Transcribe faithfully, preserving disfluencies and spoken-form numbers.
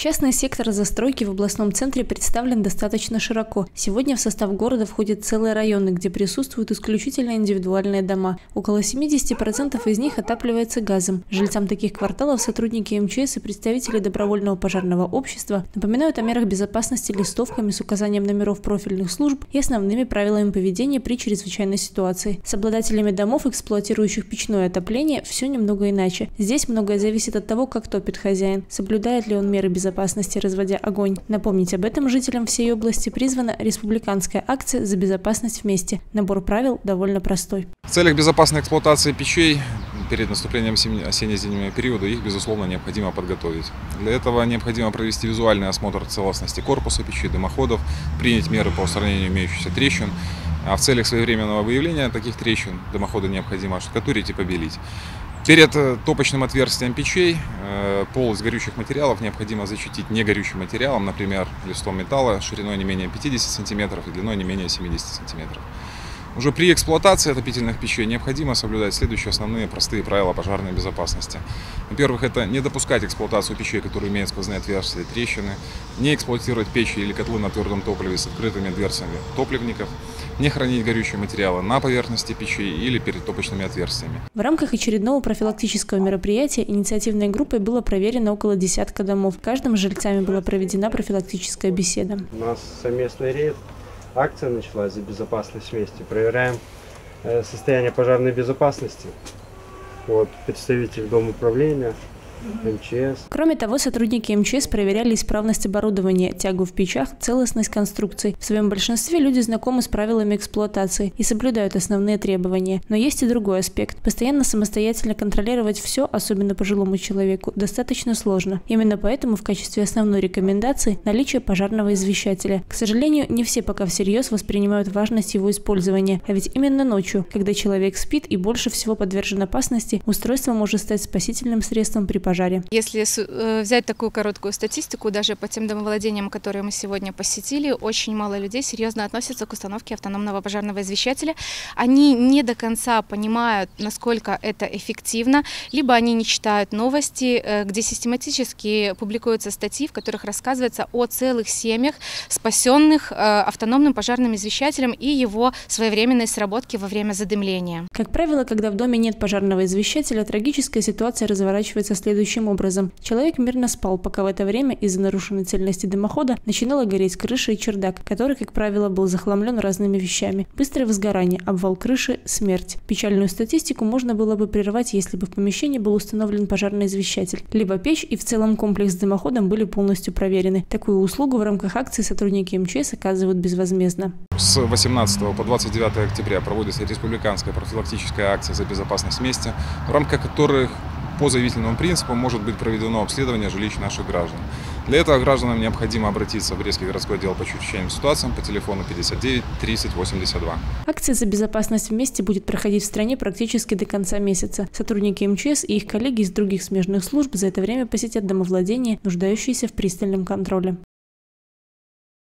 Частный сектор застройки в областном центре представлен достаточно широко. Сегодня в состав города входят целые районы, где присутствуют исключительно индивидуальные дома. Около семидесяти процентов из них отапливается газом. Жильцам таких кварталов сотрудники эм че эс и представители добровольного пожарного общества напоминают о мерах безопасности листовками с указанием номеров профильных служб и основными правилами поведения при чрезвычайной ситуации. С обладателями домов, эксплуатирующих печное отопление, все немного иначе. Здесь многое зависит от того, как топит хозяин, соблюдает ли он меры безопасности. безопасности, разводя огонь. Напомнить об этом жителям всей области призвана республиканская акция «За безопасность вместе». Набор правил довольно простой. В целях безопасной эксплуатации печей перед наступлением осенне-зимнего периода их, безусловно, необходимо подготовить. Для этого необходимо провести визуальный осмотр целостности корпуса печей, дымоходов, принять меры по устранению имеющихся трещин. А в целях своевременного выявления таких трещин дымоходы необходимо оштукатурить и побелить. Перед топочным отверстием печей пол из горючих материалов необходимо защитить негорючим материалом, например, листом металла шириной не менее пятидесяти сантиметров и длиной не менее семидесяти сантиметров. Уже при эксплуатации отопительных печей необходимо соблюдать следующие основные простые правила пожарной безопасности. Во-первых, это не допускать эксплуатацию печей, которые имеют сквозные отверстия, трещины, не эксплуатировать печи или котлы на твердом топливе с открытыми дверцами топливников, не хранить горючие материалы на поверхности печей или перед топочными отверстиями. В рамках очередного профилактического мероприятия инициативной группой было проверено около десятка домов. Каждым с жильцами была проведена профилактическая беседа. У нас совместный рейд. Акция началась «За безопасность вместе». Проверяем состояние пожарной безопасности. Вот, представитель Дома управления, эм че эс. Кроме того, сотрудники эм че эс проверяли исправность оборудования, тягу в печах, целостность конструкций. В своем большинстве люди знакомы с правилами эксплуатации и соблюдают основные требования. Но есть и другой аспект. Постоянно самостоятельно контролировать все, особенно пожилому человеку, достаточно сложно. Именно поэтому в качестве основной рекомендации наличие пожарного извещателя. К сожалению, не все пока всерьез воспринимают важность его использования. А ведь именно ночью, когда человек спит и больше всего подвержен опасности, устройство может стать спасительным средством при пожаре. Пожаре. Если взять такую короткую статистику, даже по тем домовладениям, которые мы сегодня посетили, очень мало людей серьезно относятся к установке автономного пожарного извещателя. Они не до конца понимают, насколько это эффективно, либо они не читают новости, где систематически публикуются статьи, в которых рассказывается о целых семьях, спасенных автономным пожарным извещателем и его своевременной сработке во время задымления. Как правило, когда в доме нет пожарного извещателя, трагическая ситуация разворачивается следующим Следующим образом. Человек мирно спал, пока в это время из-за нарушенной цельности дымохода начинала гореть крыша и чердак, который, как правило, был захламлен разными вещами. Быстрое возгорание, обвал крыши, смерть. Печальную статистику можно было бы прервать, если бы в помещении был установлен пожарный извещатель. Либо печь и в целом комплекс с дымоходом были полностью проверены. Такую услугу в рамках акции сотрудники эм че эс оказывают безвозмездно. С восемнадцатого по двадцать девятое октября проводится республиканская профилактическая акция «За безопасность вместе», в рамках которых по заявительному принципу может быть проведено обследование жилищ наших граждан. Для этого гражданам необходимо обратиться в Брестский городской отдел по чрезвычайным ситуациям по телефону пятьдесят девять тридцать восемьдесят два. Акция «За безопасность вместе» будет проходить в стране практически до конца месяца. Сотрудники эм че эс и их коллеги из других смежных служб за это время посетят домовладения, нуждающиеся в пристальном контроле.